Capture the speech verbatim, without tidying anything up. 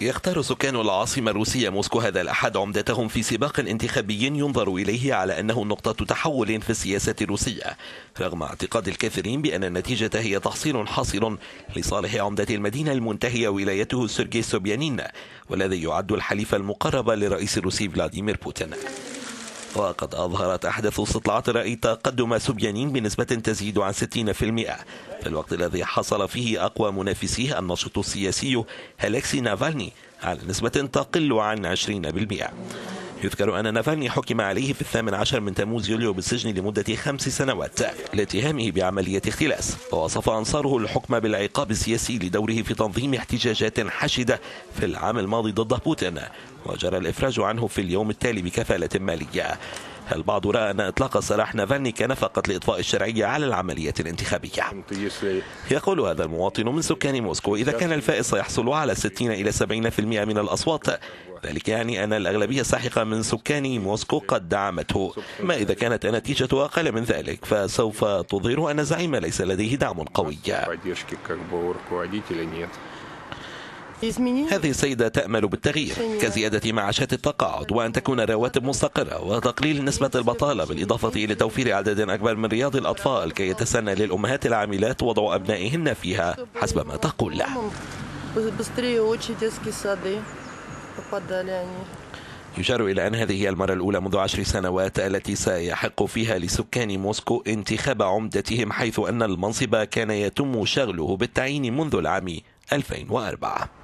يختار سكان العاصمة الروسية موسكو هذا الأحد عمدتهم في سباق انتخابي ينظر إليه على أنه نقطة تحول في السياسة الروسية، رغم اعتقاد الكثيرين بأن النتيجة هي تحصيل حاصل لصالح عمدة المدينة المنتهية ولايته سيرجي سوبيانين، والذي يعد الحليف المقرب لرئيس الروسي فلاديمير بوتين. وقد أظهرت أحدث استطلاعات الرأي تقدم سوبيانين بنسبة تزيد عن ستين بالمئة، في الوقت الذي حصل فيه أقوى منافسيه الناشط السياسي أليكسي نافالني على نسبة تقل عن عشرين بالمئة. يذكر أن نافالني حكم عليه في الثامن عشر من تموز يوليو بالسجن لمدة خمس سنوات لاتهامه بعملية اختلاس، ووصف أنصاره الحكم بالعقاب السياسي لدوره في تنظيم احتجاجات حشدة في العام الماضي ضد بوتين، وجرى الإفراج عنه في اليوم التالي بكفالة مالية. البعض رأى أن إطلاق سراح نافالني كان فقط لإطفاء الشرعية على العملية الانتخابية. يقول هذا المواطن من سكان موسكو: إذا كان الفائز سيحصل على ستين إلى سبعين بالمئة من الأصوات، ذلك يعني أن الأغلبية الساحقة من سكان موسكو قد دعمته. ما إذا كانت النتيجة أقل من ذلك، فسوف تظهر أن الزعيم ليس لديه دعم قوي. هذه السيدة تأمل بالتغيير كزيادة معاشات التقاعد، وأن تكون الرواتب مستقرة، وتقليل نسبة البطالة، بالإضافة إلى توفير عدد أكبر من رياض الأطفال كي يتسنى للأمهات العاملات وضع أبنائهن فيها حسب ما تقول. يشار إلى أن هذه هي المرة الأولى منذ عشر سنوات التي سيحق فيها لسكان موسكو انتخاب عمدتهم، حيث أن المنصب كان يتم شغله بالتعيين منذ العام ألفين وأربعة.